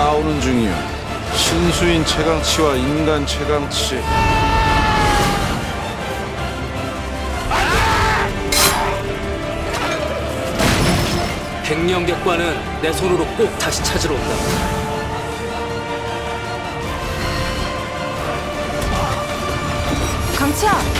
싸우는 중이야. 신수인 최강치와 인간 최강치. 백령객관은 내 손으로 꼭 다시 찾으러 온다. 강치야!